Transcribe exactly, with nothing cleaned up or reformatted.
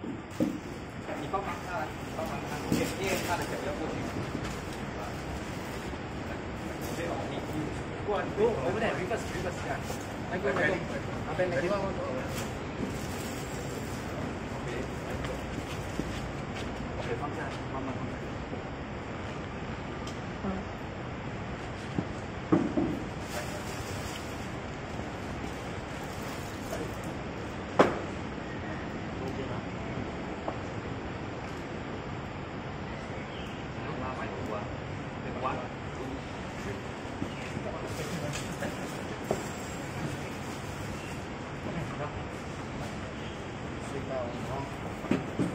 你帮忙看，帮忙看，因为因为他的脚要过去。这种你你过来，go over there, reverse, reverse 这样。来，go, go, go. 那边那边。OK, OK, 放下，慢慢放下。嗯。睡到哦。